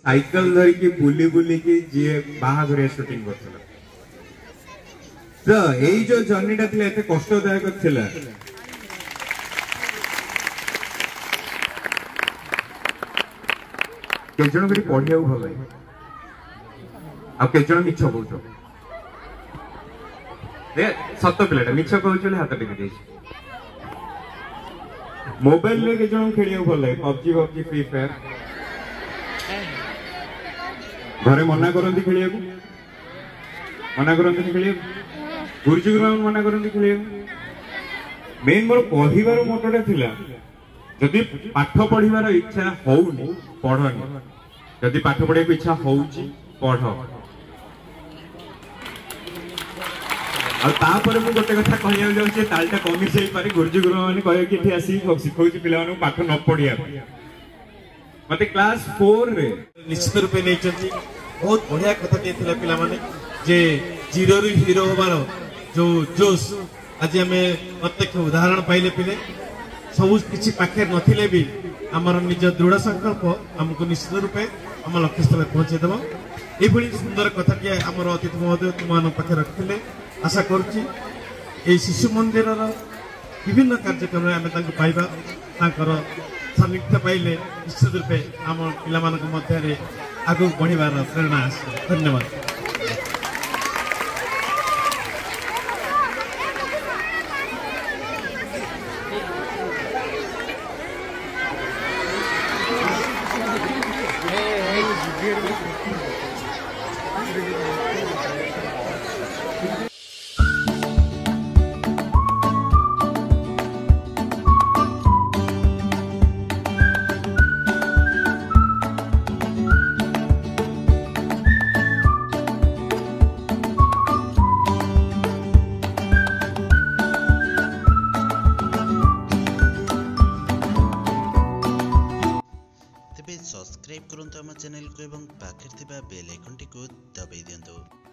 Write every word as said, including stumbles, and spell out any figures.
Cycle धरिकी बुली बुली की जी बाहाघरिया shooting करथिला तो एई जो जर्नीटा थिला एते कष्टदायक थिला केजन करी पढ़िया भल आ केजन मिछ कहूछ सत पिलाटा मिछ कहूछ हाथ टेक दे मोबाइल रे केजन खेलिया भल लागे पबजी पबजी फ्री फायर घरे मना करती खेलिया मना करती खेलिया गुरुजी गुरु मना करती खेलिया मेन मोर कहबार मोटोटा थिला जदि पाठ पढ़िबार इच्छा होउनी पढ़नी जदि पाठ पढ़े इच्छा होउची पढ़ आपर मुझे गोटे कथा कहना जाऊँगी तालटा कमी जाई पारे गुरुजी गुरु मैंने कहे कि इथे आसी शिखाऊँ पिला पाठ न पढ़िया मत क्लास फोर रे निश्चित रूपे नहीं बहुत बढ़िया कथा दिए पिला माने जे जीरो रु हीरो होबार जो जोश आज आम प्रत्यक्ष उदाहरण पाइले पिले सब किसी पाखे नथिले भी आमर निज दृढ़ संकल्प आमको निश्चित रूपे आम लक्ष्य स्थल पहुंचेदेव ये सुंदर कथा टी आम अतिथि महोदय तुम पाखे रखिले आशा करुच्ची ये शिशु मंदिर विभिन्न कार्यक्रम आम पाइबा सान्निध्य पाइले निश्चित रूपे आम पिला आगु बढ़िबार प्रेरणा आस धन्यवाद। सब्सक्राइब करंतु आम चैनल को एवं पाखे बेल आइकन टी को दबाई दियंतु।